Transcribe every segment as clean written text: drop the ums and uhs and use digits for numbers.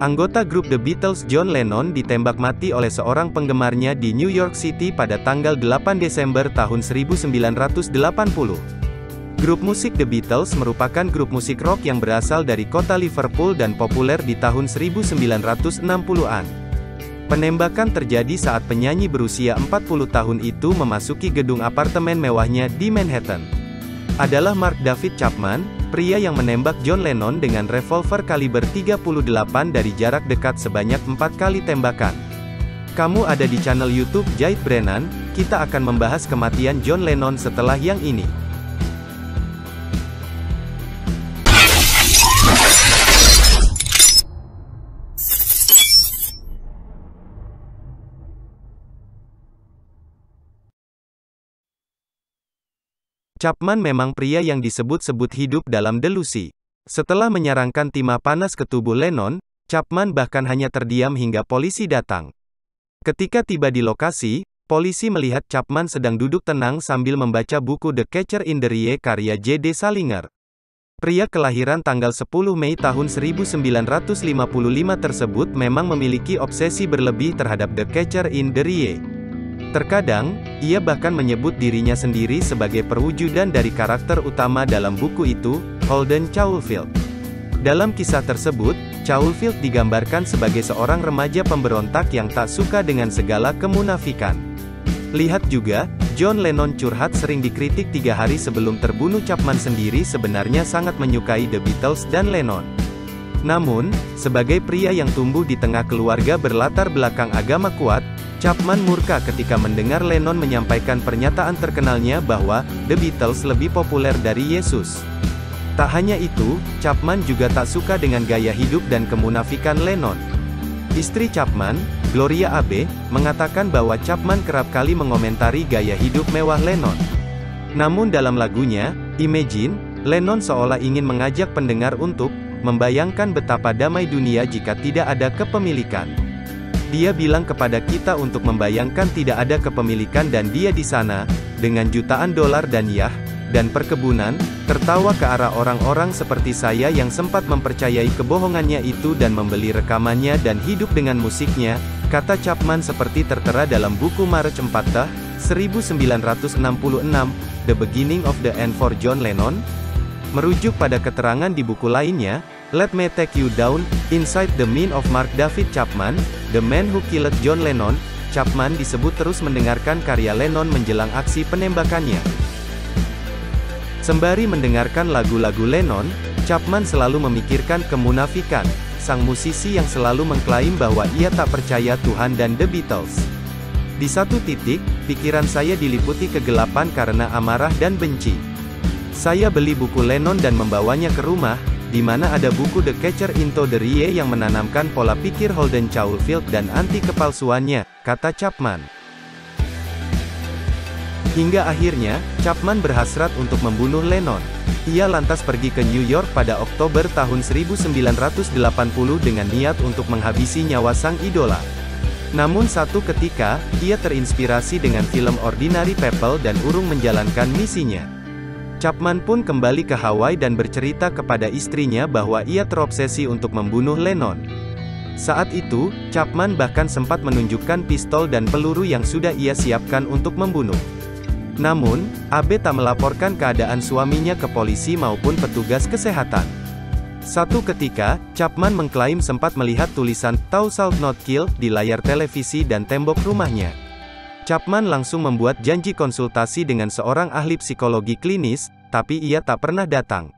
Anggota grup The Beatles John Lennon ditembak mati oleh seorang penggemarnya di New York City pada tanggal 8 Desember tahun 1980. Grup musik The Beatles merupakan grup musik rock yang berasal dari kota Liverpool dan populer di tahun 1960-an. Penembakan terjadi saat penyanyi berusia 40 tahun itu memasuki gedung apartemen mewahnya di Manhattan. Adalah Mark David Chapman, pria yang menembak John Lennon dengan revolver kaliber 38 dari jarak dekat sebanyak 4 kali tembakan. Kamu ada di channel YouTube Jait Brennan, kita akan membahas kematian John Lennon setelah yang ini. Chapman memang pria yang disebut-sebut hidup dalam delusi. Setelah menyarankan timah panas ke tubuh Lennon, Chapman bahkan hanya terdiam hingga polisi datang. Ketika tiba di lokasi, polisi melihat Chapman sedang duduk tenang sambil membaca buku The Catcher in the Rye karya J.D. Salinger. Pria kelahiran tanggal 10 Mei tahun 1955 tersebut memang memiliki obsesi berlebih terhadap The Catcher in the Rye. Terkadang, ia bahkan menyebut dirinya sendiri sebagai perwujudan dari karakter utama dalam buku itu, Holden Caulfield. Dalam kisah tersebut, Caulfield digambarkan sebagai seorang remaja pemberontak yang tak suka dengan segala kemunafikan. Lihat juga, John Lennon curhat sering dikritik 3 hari sebelum terbunuh. Chapman sendiri sebenarnya sangat menyukai The Beatles dan Lennon. Namun, sebagai pria yang tumbuh di tengah keluarga berlatar belakang agama kuat, Chapman murka ketika mendengar Lennon menyampaikan pernyataan terkenalnya bahwa The Beatles lebih populer dari Yesus. Tak hanya itu, Chapman juga tak suka dengan gaya hidup dan kemunafikan Lennon. Istri Chapman, Gloria Abe, mengatakan bahwa Chapman kerap kali mengomentari gaya hidup mewah Lennon. Namun dalam lagunya, Imagine, Lennon seolah ingin mengajak pendengar untuk membayangkan betapa damai dunia jika tidak ada kepemilikan. Dia bilang kepada kita untuk membayangkan tidak ada kepemilikan dan dia di sana, dengan jutaan dolar dan yacht, dan perkebunan, tertawa ke arah orang-orang seperti saya yang sempat mempercayai kebohongannya itu dan membeli rekamannya dan hidup dengan musiknya, kata Chapman seperti tertera dalam buku March 4, 1966, The Beginning of the End for John Lennon. Merujuk pada keterangan di buku lainnya, Let Me Take You Down, Inside the Mind of Mark David Chapman, The Man Who Killed John Lennon. Chapman disebut terus mendengarkan karya Lennon menjelang aksi penembakannya. Sembari mendengarkan lagu-lagu Lennon, Chapman selalu memikirkan kemunafikan sang musisi yang selalu mengklaim bahwa ia tak percaya Tuhan dan The Beatles. Di satu titik, pikiran saya diliputi kegelapan karena amarah dan benci. Saya beli buku Lennon dan membawanya ke rumah, di mana ada buku The Catcher in the Rye yang menanamkan pola pikir Holden Caulfield dan anti kepalsuannya, kata Chapman. Hingga akhirnya, Chapman berhasrat untuk membunuh Lennon. Ia lantas pergi ke New York pada Oktober tahun 1980 dengan niat untuk menghabisi nyawa sang idola. Namun satu ketika, ia terinspirasi dengan film Ordinary People dan urung menjalankan misinya. Chapman pun kembali ke Hawaii dan bercerita kepada istrinya bahwa ia terobsesi untuk membunuh Lennon. Saat itu, Chapman bahkan sempat menunjukkan pistol dan peluru yang sudah ia siapkan untuk membunuh. Namun, Abe tak melaporkan keadaan suaminya ke polisi maupun petugas kesehatan. Satu ketika, Chapman mengklaim sempat melihat tulisan "Thou shalt not kill" di layar televisi dan tembok rumahnya. Chapman langsung membuat janji konsultasi dengan seorang ahli psikologi klinis, tapi ia tak pernah datang.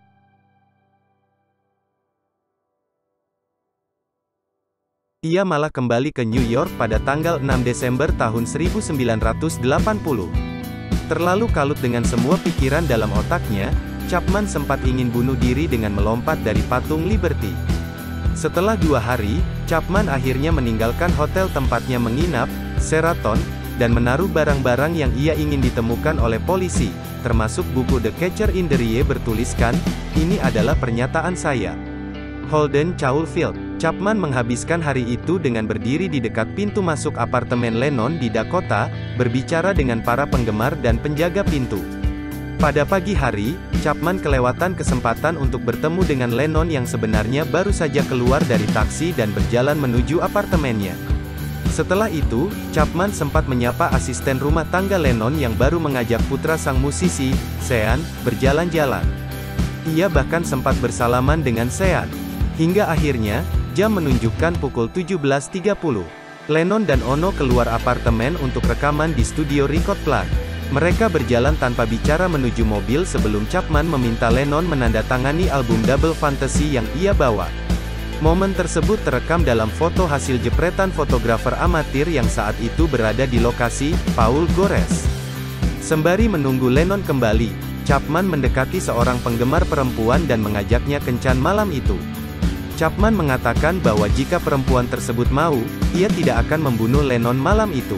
Ia malah kembali ke New York pada tanggal 6 Desember tahun 1980. Terlalu kalut dengan semua pikiran dalam otaknya, Chapman sempat ingin bunuh diri dengan melompat dari patung Liberty. Setelah 2 hari, Chapman akhirnya meninggalkan hotel tempatnya menginap, Sheraton, dan menaruh barang-barang yang ia ingin ditemukan oleh polisi, termasuk buku The Catcher in the Rye bertuliskan, "Ini adalah pernyataan saya." Holden Caulfield. Chapman menghabiskan hari itu dengan berdiri di dekat pintu masuk apartemen Lennon di Dakota, berbicara dengan para penggemar dan penjaga pintu. Pada pagi hari, Chapman kelewatan kesempatan untuk bertemu dengan Lennon yang sebenarnya baru saja keluar dari taksi dan berjalan menuju apartemennya. Setelah itu, Chapman sempat menyapa asisten rumah tangga Lennon yang baru mengajak putra sang musisi, Sean, berjalan-jalan. Ia bahkan sempat bersalaman dengan Sean. Hingga akhirnya, jam menunjukkan pukul 17.30. Lennon dan Ono keluar apartemen untuk rekaman di studio Record Plant. Mereka berjalan tanpa bicara menuju mobil sebelum Chapman meminta Lennon menandatangani album Double Fantasy yang ia bawa. Momen tersebut terekam dalam foto hasil jepretan fotografer amatir yang saat itu berada di lokasi, Paul Gores. Sembari menunggu Lennon kembali, Chapman mendekati seorang penggemar perempuan dan mengajaknya kencan malam itu. Chapman mengatakan bahwa jika perempuan tersebut mau, ia tidak akan membunuh Lennon malam itu.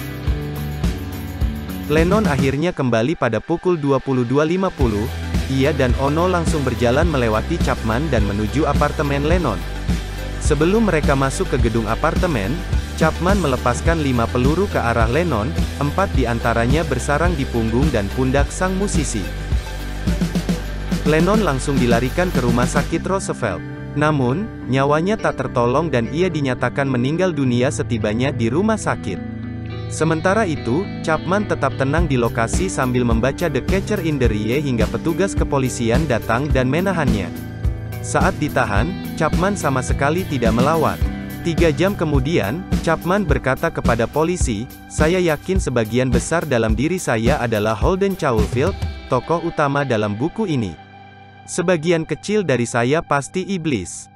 Lennon akhirnya kembali pada pukul 22.50, ia dan Ono langsung berjalan melewati Chapman dan menuju apartemen Lennon. Sebelum mereka masuk ke gedung apartemen, Chapman melepaskan 5 peluru ke arah Lennon, 4 diantaranya bersarang di punggung dan pundak sang musisi. Lennon langsung dilarikan ke rumah sakit Roosevelt. Namun, nyawanya tak tertolong dan ia dinyatakan meninggal dunia setibanya di rumah sakit. Sementara itu, Chapman tetap tenang di lokasi sambil membaca The Catcher in the Rye hingga petugas kepolisian datang dan menahannya. Saat ditahan, Chapman sama sekali tidak melawan. 3 jam kemudian, Chapman berkata kepada polisi, "Saya yakin sebagian besar dalam diri saya adalah Holden Caulfield, tokoh utama dalam buku ini. Sebagian kecil dari saya pasti iblis."